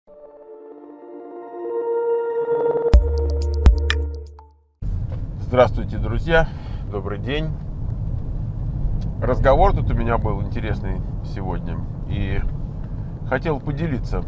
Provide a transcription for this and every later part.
Здравствуйте, друзья! Добрый день! Разговор тут у меня был интересный сегодня, и хотел поделиться.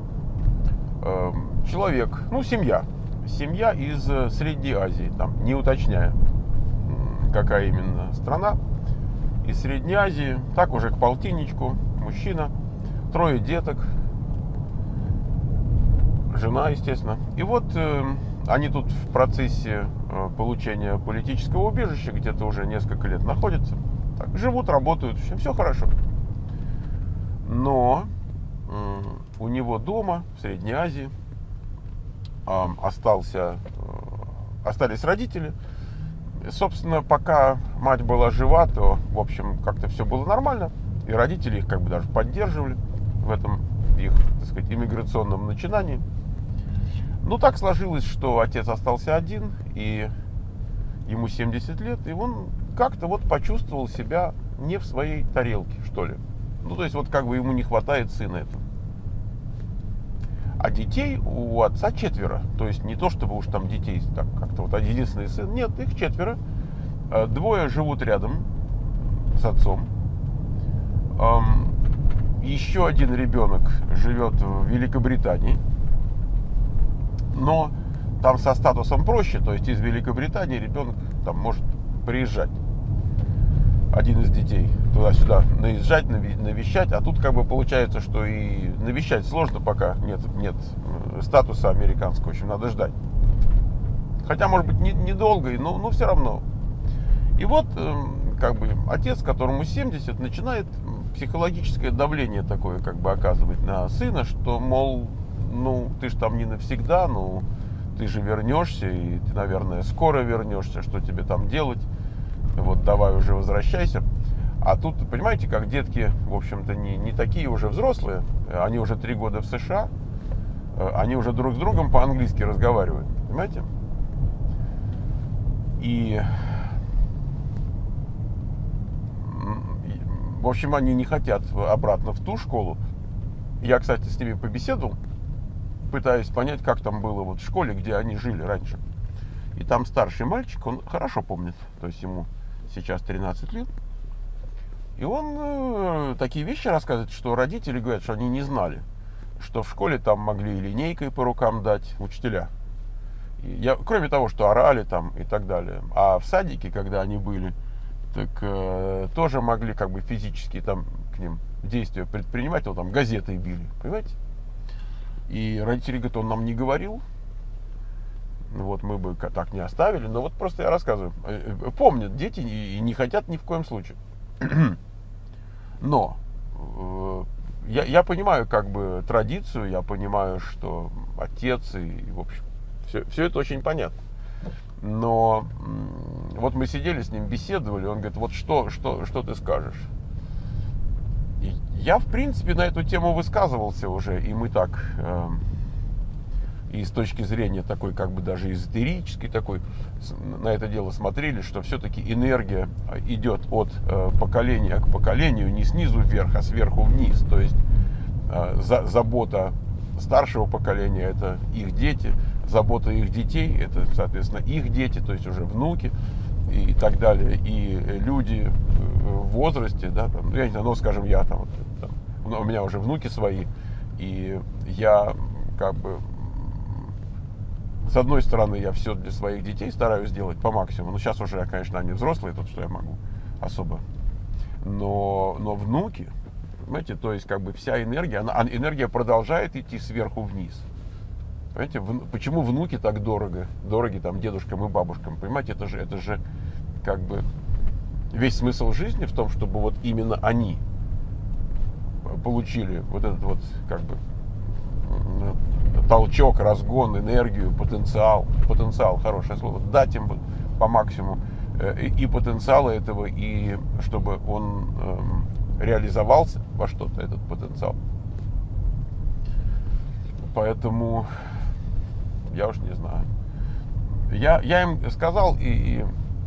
Человек, семья из Средней Азии, там, не уточняя, какая именно страна, из Средней Азии, так уже к полтинничку, мужчина, 3 деток, жена, естественно. И вот они тут в процессе получения политического убежища где-то уже несколько лет находятся. Так, живут, работают, все хорошо. Но у него дома, в Средней Азии, остались родители. Собственно, пока мать была жива, то, в общем, как-то все было нормально. И родители их как бы даже поддерживали в этом их, так сказать, иммиграционном начинании. Ну, так сложилось, что отец остался один, и ему 70 лет, и он как-то вот почувствовал себя не в своей тарелке, что ли. Ну, то есть, вот как бы ему не хватает сына этого. А детей у отца 4. То есть, не то, чтобы уж там детей так как-то вот единственный сын. Нет, их 4. 2 живут рядом с отцом. Еще один ребенок живет в Великобритании. Но там со статусом проще, то есть из Великобритании ребенок там может приезжать, один из детей, туда-сюда наезжать, навещать, а тут как бы получается, что и навещать сложно, пока нет статуса американского, в общем, надо ждать. Хотя, может быть, недолго, но все равно. И вот, как бы, отец, которому 70, начинает психологическое давление такое, как бы, оказывать на сына, что, мол, ну, ты же там не навсегда, ну, ты же вернешься, и ты, наверное, скоро вернешься, что тебе там делать, вот, давай уже возвращайся. А тут, понимаете, как детки, в общем-то, не такие уже взрослые, они уже 3 года в США, они уже друг с другом по-английски разговаривают, понимаете? И, в общем, они не хотят обратно в ту школу. Я, кстати, с ними побеседовал, пытаясь понять, как там было вот в школе, где они жили раньше. И там старший мальчик, он хорошо помнит, то есть ему сейчас 13 лет. И он такие вещи рассказывает, что родители говорят, что они не знали, что в школе там могли и линейкой по рукам дать учителя. Кроме того, что орали там и так далее. А в садике, когда они были, так тоже могли как бы физически там к ним действия предпринимать, вот там газетой били, понимаете? И родители говорят, он нам не говорил, вот мы бы так не оставили, но вот просто я рассказываю. Помнят дети и не хотят ни в коем случае. Но я понимаю как бы традицию, я понимаю, что отец и, в общем, все это очень понятно. Но вот мы сидели с ним, беседовали, он говорит, вот что ты скажешь? И я, в принципе, на эту тему высказывался уже, и мы так, и с точки зрения такой, как бы даже эзотерической такой, на это дело смотрели, что все-таки энергия идет от поколения к поколению, не снизу вверх, а сверху вниз. То есть забота старшего поколения – это их дети, забота их детей – это, соответственно, их дети, то есть уже внуки и так далее, и люди в возрасте, да, там, я не знаю, ну, скажем, я там, у меня уже внуки свои, и я как бы, с одной стороны, я все для своих детей стараюсь делать по максимуму, но сейчас уже, конечно, они взрослые, тут что я могу особо, но внуки, понимаете, то есть как бы вся энергия, энергия продолжает идти сверху вниз. Понимаете, почему внуки так дороги там дедушкам и бабушкам, понимаете, это же как бы весь смысл жизни в том, чтобы вот именно они получили вот этот вот как бы толчок, разгон, энергию, потенциал, хорошее слово, дать им по максимуму и потенциала этого, и чтобы он реализовался во что-то, этот потенциал. Поэтому я уж не знаю. Я им сказал, и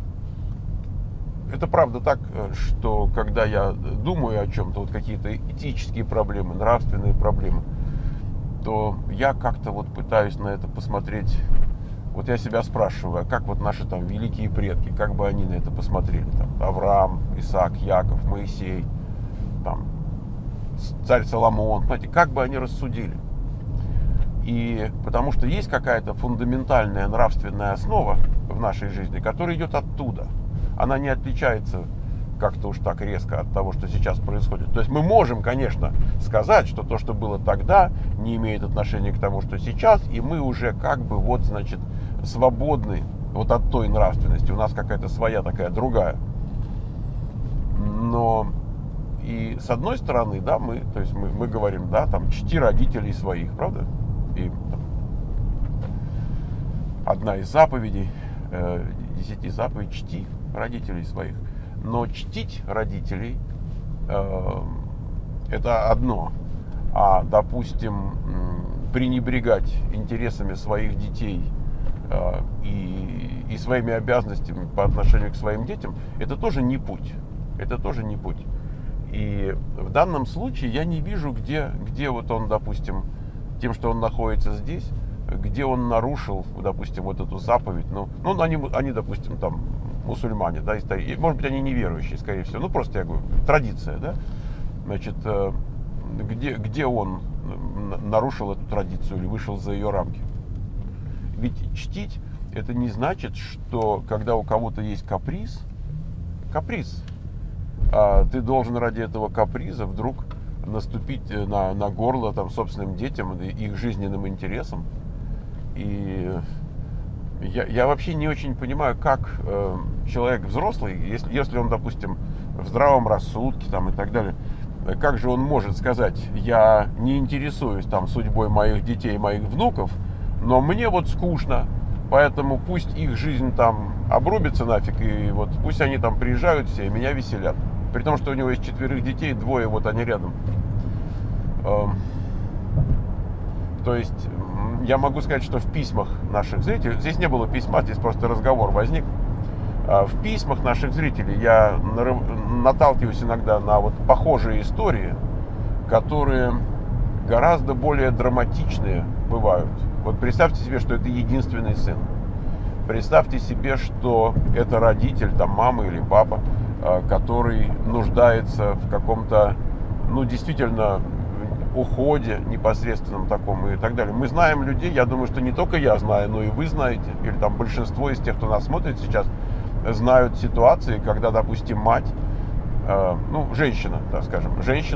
это правда так, что когда я думаю о чем-то, вот какие-то этические проблемы, нравственные проблемы, то я как-то вот пытаюсь на это посмотреть. Вот я себя спрашиваю, а как вот наши там великие предки, как бы они на это посмотрели? Там, Авраам, Исаак, Яков, Моисей, там, царь Соломон, понимаете, как бы они рассудили? И потому что есть какая-то фундаментальная нравственная основа в нашей жизни, которая идет оттуда. Она не отличается как-то уж так резко от того, что сейчас происходит. То есть мы можем, конечно, сказать, что то, что было тогда, не имеет отношения к тому, что сейчас, и мы уже как бы вот, значит, свободны вот от той нравственности. У нас какая-то своя такая другая. Но и с одной стороны, да, мы говорим, да, там, чти родителей своих, правда? И там, одна из заповедей, 10 заповедей, чти родителей своих. Но чтить родителей это одно, а, допустим, пренебрегать интересами своих детей и своими обязанностями по отношению к своим детям, это тоже не путь. Это тоже не путь. И в данном случае я не вижу, где вот он, допустим, тем, что он находится здесь, где он нарушил, допустим, вот эту заповедь. Ну они, допустим, там, мусульмане, да, и, может быть, они неверующие, скорее всего. Ну, просто, я говорю, традиция, да. Значит, где он нарушил эту традицию или вышел за ее рамки? Ведь чтить, это не значит, что когда у кого-то есть каприз, ты должен ради этого каприза вдруг наступить на горло там собственным детям, их жизненным интересам. И я вообще не очень понимаю, как человек взрослый, если он, допустим, в здравом рассудке там, и так далее, как же он может сказать: я не интересуюсь там судьбой моих детей, моих внуков, но мне вот скучно, поэтому пусть их жизнь там обрубится нафиг, и вот пусть они там приезжают все и меня веселят. При том, что у него есть 4 детей, 2 вот они рядом. То есть я могу сказать, что в письмах наших зрителей, здесь не было письма, здесь просто разговор возник. В письмах наших зрителей я наталкиваюсь иногда на вот похожие истории, которые гораздо более драматичные бывают. Вот представьте себе, что это единственный сын. Представьте себе, что это родитель, там мама или папа, который нуждается в каком-то, ну, действительно, уходе непосредственном таком и так далее. Мы знаем людей, я думаю, что не только я знаю, но и вы знаете, или там большинство из тех, кто нас смотрит сейчас, знают ситуации, когда, допустим, мать, женщина, так скажем,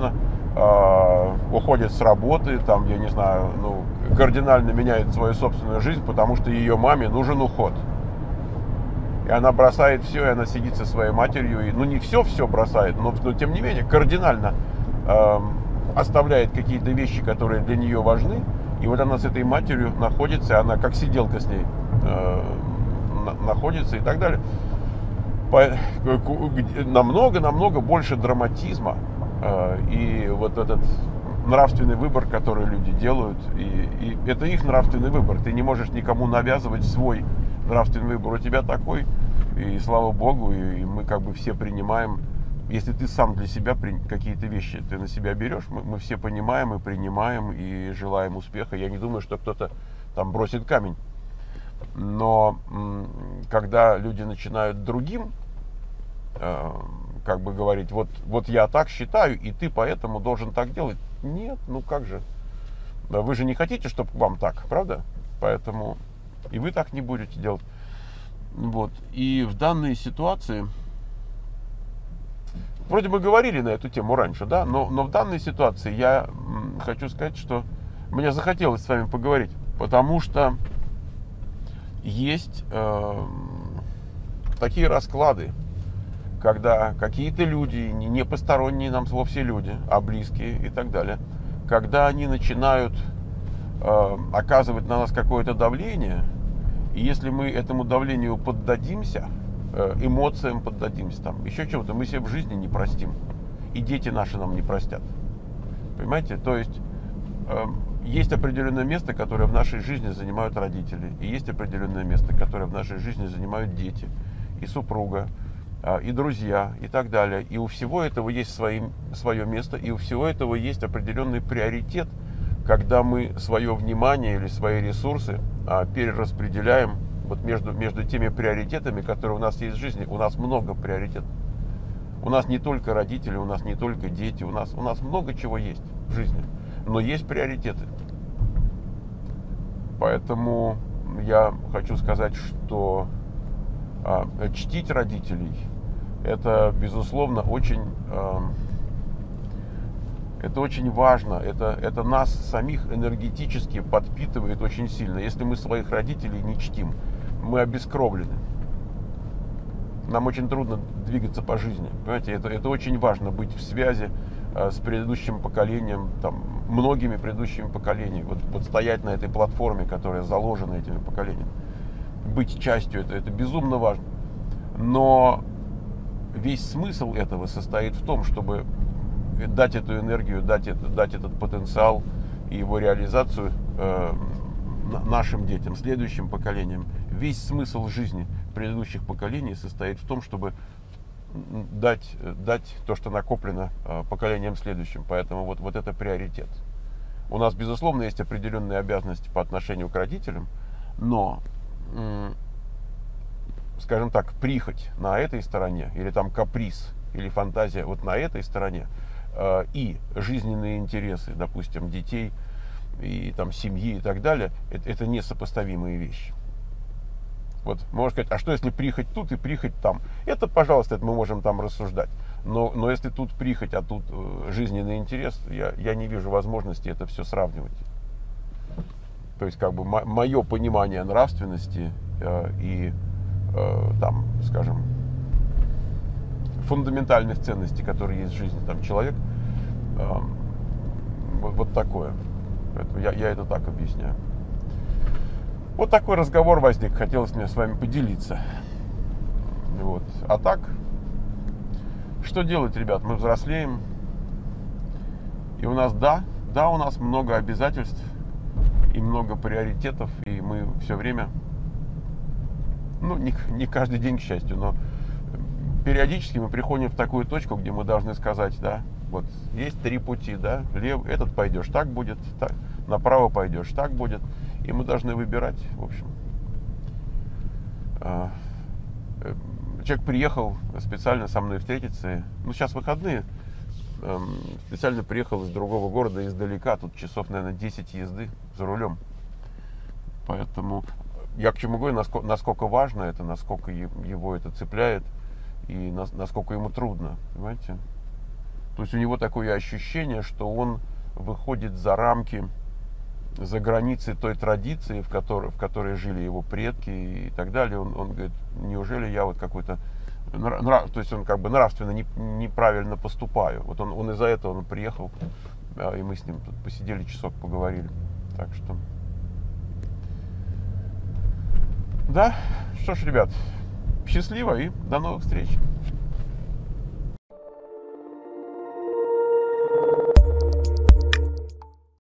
уходит с работы, там, я не знаю, кардинально меняет свою собственную жизнь, потому что ее маме нужен уход. И она бросает все, и она сидит со своей матерью, и, не все бросает, но тем не менее, кардинально оставляет какие-то вещи, которые для нее важны, и вот она с этой матерью находится, и она как сиделка с ней находится и так далее. Намного больше драматизма и вот этот нравственный выбор, который люди делают, и это их нравственный выбор. Ты не можешь никому навязывать свой нравственный выбор. У тебя такой, и слава Богу, и мы как бы все принимаем. Если ты сам для себя какие-то вещи ты на себя берешь, мы все понимаем и принимаем, и желаем успеха. Я не думаю, что кто-то там бросит камень. Но когда люди начинают другим как бы говорить: вот я так считаю, и ты поэтому должен так делать. Нет, как же. Вы же не хотите, чтобы вам так, правда? Поэтому и вы так не будете делать. Вот. И в данной ситуации, вроде бы говорили на эту тему раньше, да, но в данной ситуации я хочу сказать, что мне захотелось с вами поговорить, потому что есть такие расклады, когда какие-то люди, не посторонние нам вовсе люди, а близкие и так далее, когда они начинают оказывать на нас какое-то давление, и если мы этому давлению поддадимся, эмоциям поддадимся, там, еще чего-то, мы себе в жизни не простим, и дети наши нам не простят. Понимаете? То есть есть определенное место, которое в нашей жизни занимают родители, и есть определенное место, которое в нашей жизни занимают дети, и супруга, и друзья, и так далее. И у всего этого есть свое место, и у всего этого есть определенный приоритет, когда мы свое внимание или свои ресурсы перераспределяем вот между теми приоритетами, которые у нас есть в жизни. У нас много приоритетов. У нас не только родители, у нас не только дети, у нас много чего есть в жизни, но есть приоритеты. Поэтому я хочу сказать, что чтить родителей — это, безусловно, очень важно. Это нас самих энергетически подпитывает очень сильно. Если мы своих родителей не чтим, мы обескровлены. Нам очень трудно двигаться по жизни. Понимаете, это очень важно — быть в связи с предыдущим поколением, многими предыдущими поколениями. Вот стоять на этой платформе, которая заложена этими поколениями. Быть частью — это безумно важно. Но весь смысл этого состоит в том, чтобы дать эту энергию, дать этот потенциал и его реализацию нашим детям, следующим поколениям. Весь смысл жизни предыдущих поколений состоит в том, чтобы дать то, что накоплено поколениям следующим. Поэтому вот это приоритет. У нас, безусловно, есть определенные обязанности по отношению к родителям, но, скажем так, прихоть на этой стороне, или каприз, или фантазия вот на этой стороне, и жизненные интересы, допустим, детей, и семьи и так далее, это несопоставимые вещи. Вот можно сказать, а что если прихоть тут и прихоть там? Это, пожалуйста, это мы можем рассуждать. Но если тут прихоть, а тут жизненный интерес, я не вижу возможности это все сравнивать. То есть, мое понимание нравственности и, скажем, фундаментальных ценностей, которые есть в жизни человек, вот такое. Поэтому я это так объясняю. Вот такой разговор возник, хотелось мне с вами поделиться. Вот. А так, что делать, ребят? Мы взрослеем, и у нас, у нас много обязательств и много приоритетов, и мы все время, не каждый день, к счастью, но периодически мы приходим в такую точку, где мы должны сказать, вот есть 3 пути, этот пойдешь, так будет, направо пойдешь, так будет. И мы должны выбирать, в общем. Человек приехал специально со мной встретиться. Сейчас выходные. Специально приехал из другого города, издалека. Тут часов, наверное, 10 езды за рулем. Поэтому я к чему говорю, насколько важно это, насколько его это цепляет и насколько ему трудно. Понимаете? То есть у него такое ощущение, что он выходит за рамки, за границы той традиции, в которой жили его предки и так далее. Он говорит, неужели я вот какой-то, то есть он нравственно неправильно поступаю. Вот он из-за этого приехал, и мы с ним тут посидели, часок поговорили. Так что, что ж, ребят, счастливо и до новых встреч.